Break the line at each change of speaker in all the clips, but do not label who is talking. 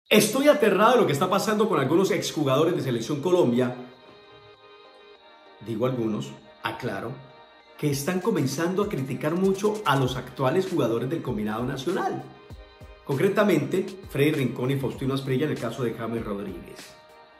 Estoy aterrado de lo que está pasando con algunos exjugadores de Selección Colombia. Digo algunos, aclaro, que están comenzando a criticar mucho a los actuales jugadores del combinado nacional. Concretamente, Freddy Rincón y Faustino Asprilla en el caso de James Rodríguez.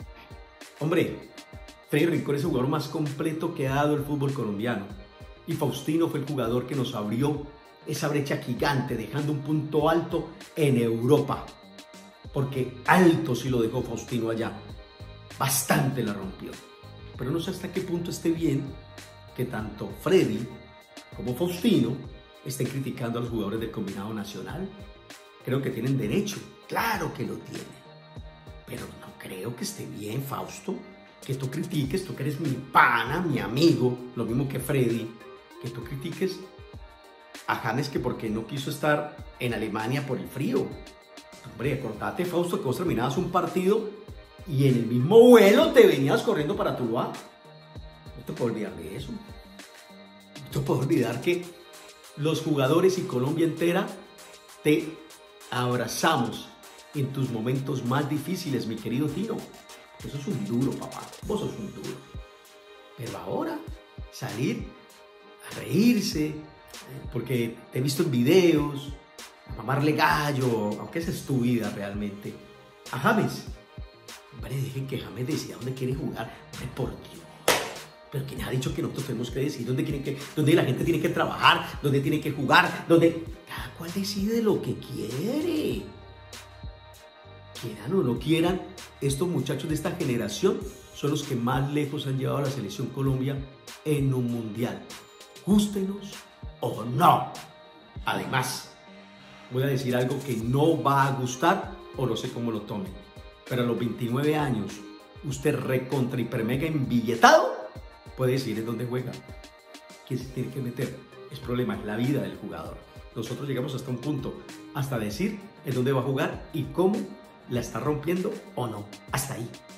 Hombre, Freddy Rincón es el jugador más completo que ha dado el fútbol colombiano. Y Faustino fue el jugador que nos abrió esa brecha gigante, dejando un punto alto en Europa. Porque alto sí lo dejó Faustino allá. Bastante la rompió. Pero no sé hasta qué punto esté bien que tanto Freddy como Faustino estén criticando a los jugadores del combinado nacional. Creo que tienen derecho, claro que lo tienen. Pero no creo que esté bien, Fausto, que tú critiques, tú que eres mi pana, mi amigo, lo mismo que Freddy, que tú critiques a James que porque no quiso estar en Alemania por el frío. Hombre, acordate, Fausto, que vos terminabas un partido y en el mismo vuelo te venías corriendo para Tuluá. No te puedo olvidar de eso. No te puedo olvidar que los jugadores y Colombia entera te abrazamos en tus momentos más difíciles, mi querido Tino. Eso es un duro, papá. Vos sos un duro. Pero ahora, salir a reírse, porque te he visto en videos, a mamarle gallo, aunque esa es tu vida realmente. A James. Hombre, dejen que James decida dónde quiere jugar. Hombre, por Dios. Pero ¿quién ha dicho que nosotros tenemos que decir dónde la gente tiene que trabajar, dónde tiene que jugar, dónde... Cada cual decide lo que quiere. Quieran o no quieran, estos muchachos de esta generación son los que más lejos han llevado a la Selección Colombia en un mundial. Gústenos o no. Además, voy a decir algo que no va a gustar o no sé cómo lo tomen. Pero a los 29 años, usted recontra hiper mega embilletado, puede decir en dónde juega. ¿Quién se tiene que meter? Es problema, es la vida del jugador. Nosotros llegamos hasta un punto, hasta decir en dónde va a jugar y cómo la está rompiendo o no. Hasta ahí.